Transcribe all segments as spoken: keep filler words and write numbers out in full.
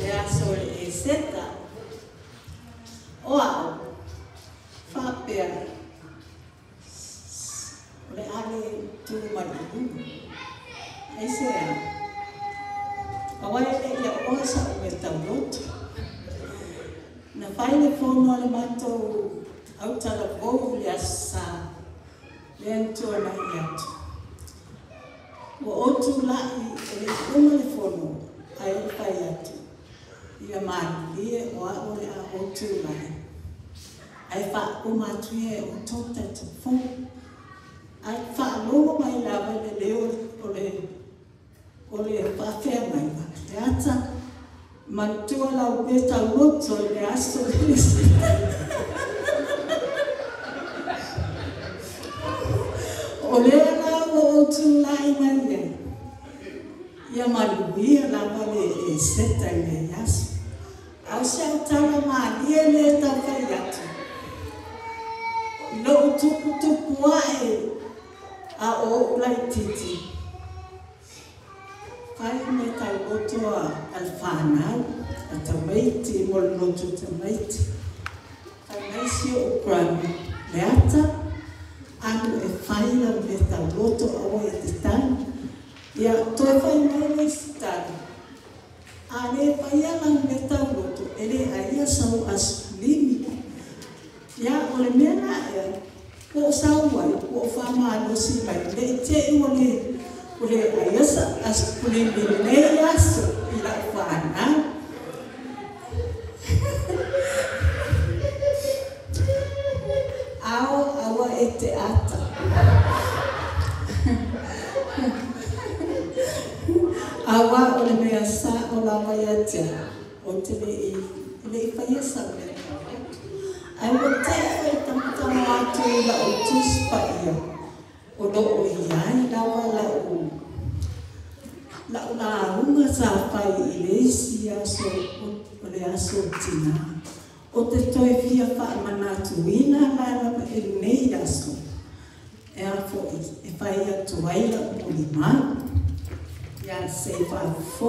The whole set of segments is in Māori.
le aso e seta. Oa, whapea. Le ale tu manu. Ai sea. Awai e ia osa o e taulotu. Na whaile whono le matou autara vou le asa. Le antua na i atu. Wa otu lai e le uma le whono ai o pai atu. Ia mani lie o a o le a otu lai. Ai wha o matuie o tota te whong. Ai wha logo mai lawa le leo o le o le whawhea mai wa. Le ata mantua lau beta loto le aso le sita. O le lawa o tu lai mai e. Ia maluia lawa le e seta le aso. Au siau tala maa lia le tau kai atu. Lo tupu tupu ae a o ulai titi. Kai me tau oto a alwhanau, a tamaiti, molo notu tamaiti. Kai naisi o grami le ata, anu e whaila me tau oto awa e te tanu. Ia toi whai mai mai si tanu. A le whaiala me tau oto, ele a ia sau asu limi. Ia o le mena e, ko sau wai, ko whamano si mai, le te o le, o le aiasa, as kule le aso, i la whana. Ao awa e te ata. Awa o le mea sa o la mai atia, o te le i, le i whaiasa o le. Ai o te e tamatama atu i la o tuspa ia. O lo o iai lawa la o. La o la arunga sa whai i le isi aso o le aso tina. O te toi fia wha manatu ina la lama e nei aso. E a fo e whai atu waila o li mai. Ia se whai fo.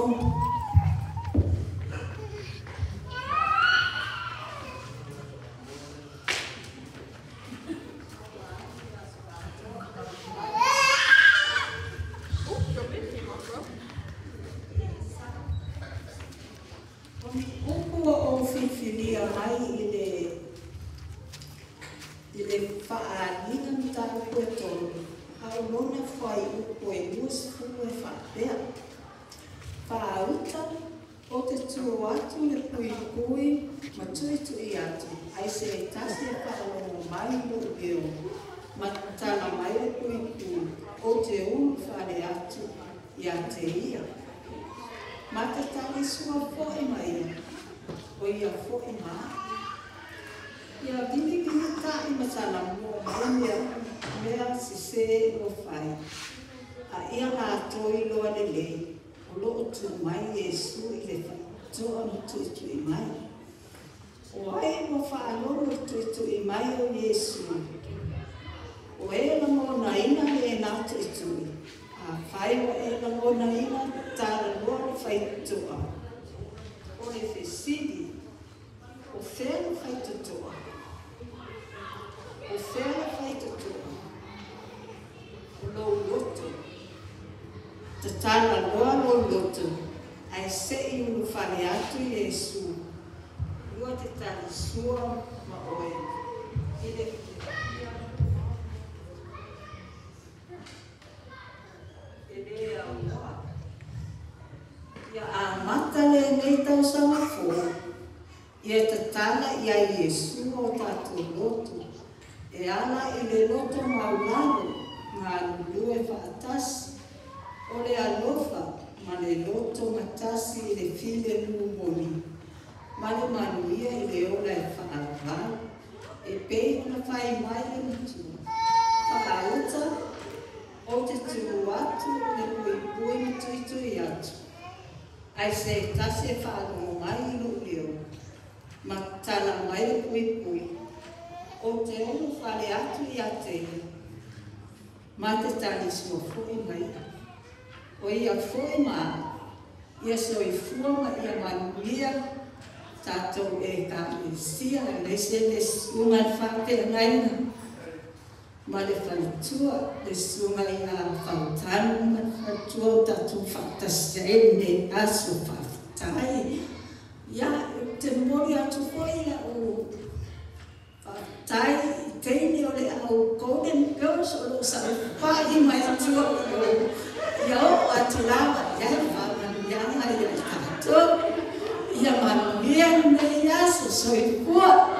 ia soifua ia manuia tatou e kalesia le se le sunga whapeangaina ma le whaitua le sunga ia whautanu ma le whaitua tatou whatasene aso whautai ia te mori atu foi o whautai teini o le au Golden Girls o lo sa whahi mai atua o ia o atu lawa ia whamanu ia ia tatou ia manuia nei aso soifua